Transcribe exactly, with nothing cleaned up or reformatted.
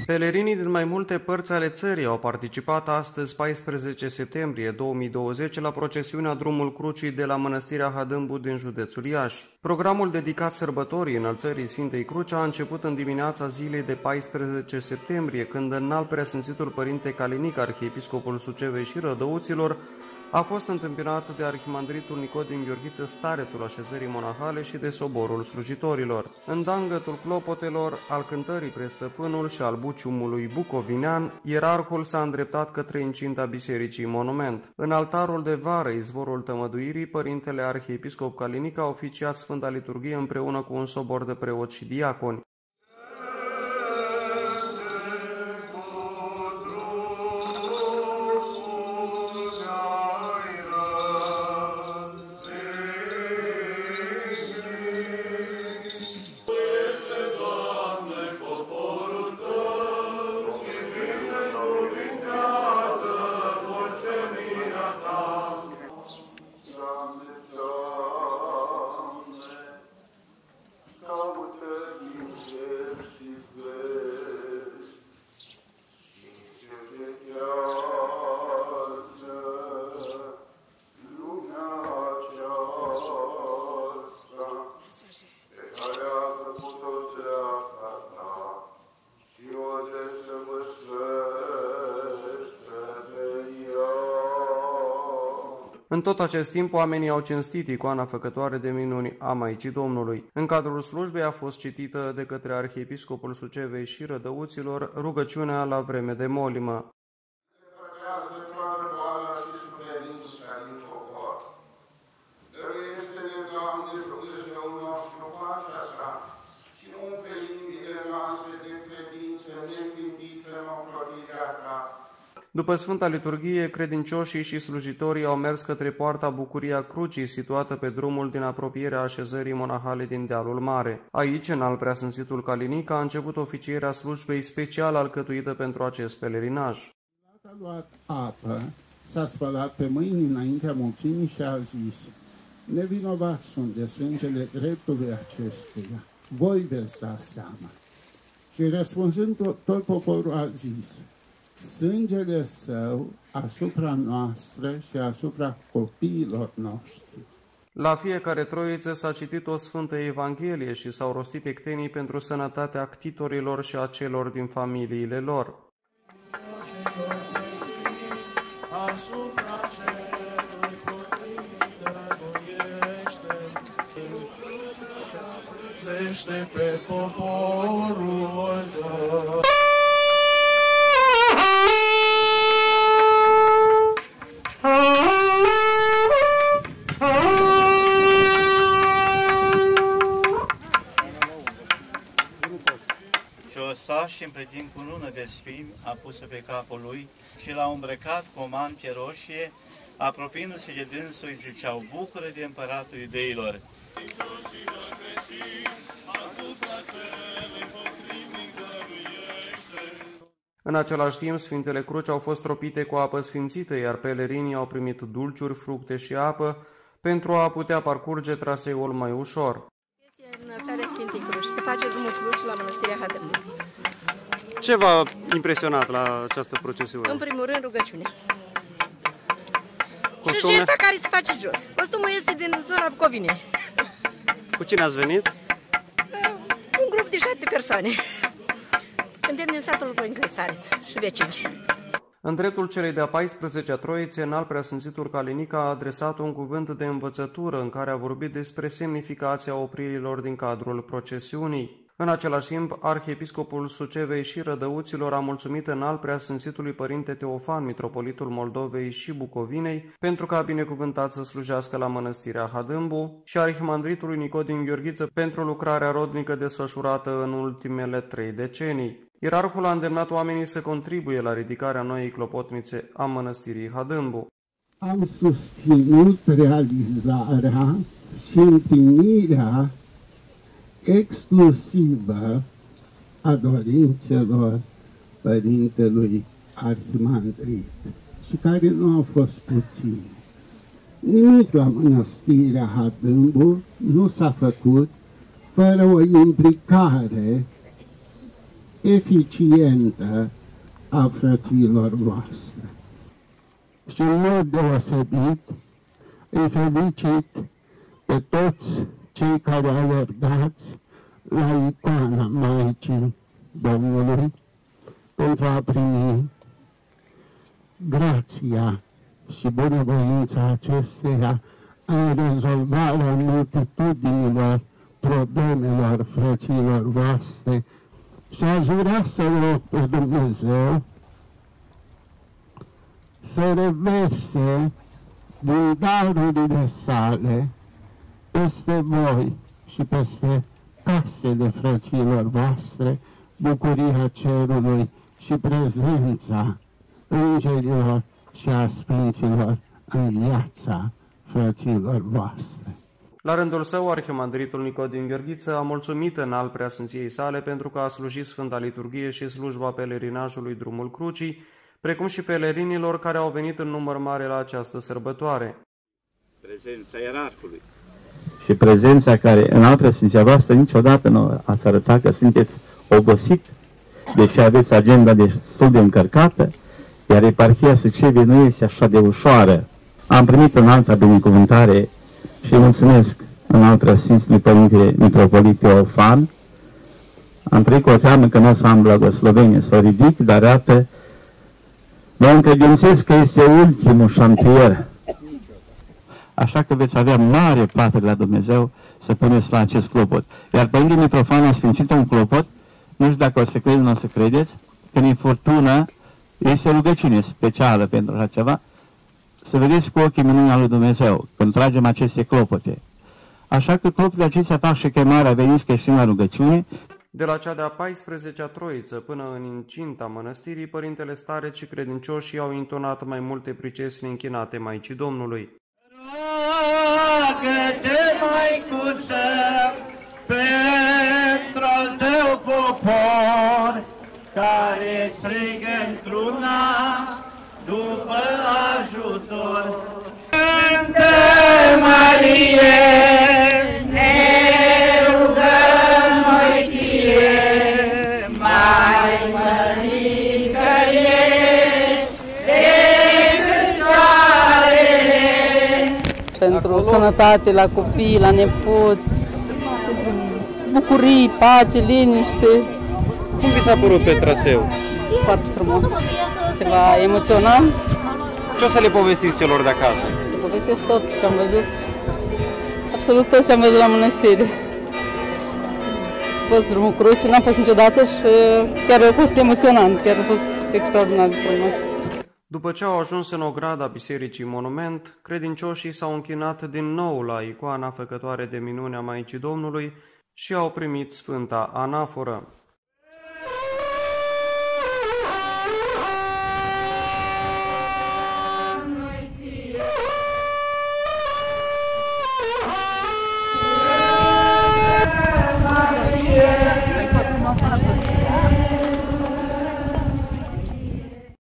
Pelerinii din mai multe părți ale țării au participat astăzi, paisprezece septembrie două mii douăzeci, la procesiunea Drumul Crucii de la Mănăstirea Hadâmbu din județul Iași. Programul dedicat sărbătorii înălțării Sfintei Cruci a început în dimineața zilei de paisprezece septembrie, când Înalt Preasfințitul Părinte Calinic, arhiepiscopul Sucevei și Rădăuților, a fost întâmpinat de arhimandritul Nicodim Gheorghiță, starețul așezării monahale, și de soborul slujitorilor. În dangătul clopotelor, al cântării Prestăpânul și al buciumului bucovinean, ierarhul s-a îndreptat către incinta Bisericii Monument. În altarul de vară, izvorul tămăduirii, părintele arhiepiscop Calinic a oficiat Sfânta Liturghie împreună cu un sobor de preoți și diaconi. În tot acest timp, oamenii au cinstit icoana făcătoare de minuni a Maicii Domnului. În cadrul slujbei a fost citită de către arhiepiscopul Sucevei și Rădăuților rugăciunea la vreme de molimă. După Sfânta Liturghie, credincioșii și slujitorii au mers către poarta Bucuria Crucii, situată pe drumul din apropierea așezării monahale din Dealul Mare. Aici, Înalt Preasfințitul Calinic a început oficierea slujbei special alcătuită pentru acest pelerinaj. A luat apă, s-a spălat pe mâini înaintea mulțimii și a zis: nevinovați sunt de sângele dreptului acestuia, voi veți da seama. Și răspunzând tot, tot poporul a zis: sângele său asupra noastră și asupra copiilor noștri. La fiecare troiță s-a citit o Sfântă Evanghelie și s-au rostit ectenii pentru sănătatea ctitorilor și a celor din familiile lor. Asupra celor copii dăruiește, zește pe poporul tău. Și o sta și împretin cu lună de sfin apusă pe capul lui și l-a îmbrăcat cu o mantie roșie, apropiindu-se de dânsul îi ziceau: bucură de împăratul iudeilor. În același timp, Sfintele Cruci au fost tropite cu apă sfințită, iar pelerinii au primit dulciuri, fructe și apă pentru a putea parcurge traseul mai ușor. Înălțarea Sfintei Cruci. Se face Drumul Cruci la Mănăstirea Hadâmbu. Ce v-a impresionat la această procesiune? În primul rând, rugăciunea. Costume? Și jertfa care se face jos. Costumul este din zona Bucovinei. Cu cine ați venit? Un grup de șapte persoane. Suntem din satul Părinte Stareț și vecini. În dreptul celei de-a paisprezecea troițe, Înalt Preasfințitul Calinic a adresat un cuvânt de învățătură în care a vorbit despre semnificația opririlor din cadrul procesiunii. În același timp, arhiepiscopul Sucevei și Rădăuților a mulțumit Înalt Preasfințitului Părinte Teofan, mitropolitul Moldovei și Bucovinei, pentru că a binecuvântat să slujească la Mănăstirea Hadâmbu, și arhimandritului Nicodim Gheorghiță pentru lucrarea rodnică desfășurată în ultimele trei decenii. Ierarhul a îndemnat oamenii să contribuie la ridicarea noii clopotnițe a Mănăstirii Hadâmbu. Am susținut realizarea și împlinirea exclusivă a dorințelor Părintelui Arhimandrit, și care nu au fost puține. Nimic la Mănăstirea Hadâmbu nu s-a făcut fără o implicare eficientă a frăților voastre. Și în mod deosebit îi felicit pe toți cei care alergați la icoana Maicii Domnului pentru a primi grația și bunăvoința acesteia în rezolvarea multitudinilor problemelor frăților voastre. Și aș vrea să rog pe Dumnezeu să reverse din darurile sale peste voi și peste casele frăților voastre bucuria cerului și prezența îngerilor și a sfinților în viața frăților voastre. La rândul său, arhimandritul Nicodim Gheorghiță a mulțumit în al preasfinției sale pentru că a slujit Sfânta Liturghie și slujba pelerinajului Drumul Crucii, precum și pelerinilor care au venit în număr mare la această sărbătoare. Prezența ierarhului și prezența care în al preasfinția voastră niciodată nu ați arătat că sunteți obosit, deși aveți agenda destul de încărcată, iar eparhia Suceviei nu este așa de ușoară. Am primit în alta binecuvântare și mulțumesc în al preasfințului Părinte Mitropolit Teofan. Am trăit cu o teamă că nu o să am blagoslovenie să o ridic, dar iată, mă încredințez că este ultimul șantier. Așa că veți avea mare plată de la Dumnezeu să puneți la acest clopot. Iar Părinte Mitrofan a sfințit un clopot, nu știu dacă o să credeți, nu o să credeți, când e furtună, este o rugăciune specială pentru așa ceva, să vedeți cu ochii minunea lui Dumnezeu, când tragem aceste clopote. Așa că clopotele acestea fac și chemarea, veniți creștini la rugăciune. De la cea de-a paisprezecea troiță până în incinta mănăstirii, părintele stareț și credincioșii au intonat mai multe pricesni închinate Maicii Domnului. Roagă-te, Maicuță, pentru al tău popor, care strigă într-una după ajutor. Sfântă Marie, ne rugăm noi ție, mai mărică ești decât soarele. Pentru acolo, sănătate la copii, la nepoți, pentru bucurii, pace, liniște. Cum vi s-a părut pe traseu? Foarte frumos, ceva emoționant. Ce o să le povestiți celor de acasă? Le povestesc tot ce am văzut, absolut tot ce am văzut la mănăstire. A fost Drumul Crucii, n-am fost niciodată și chiar a fost emoționant, chiar a fost extraordinar de frumos. După ce au ajuns în ograda Bisericii Monument, credincioșii s-au închinat din nou la icoana făcătoare de minune a Maicii Domnului și au primit Sfânta Anaforă.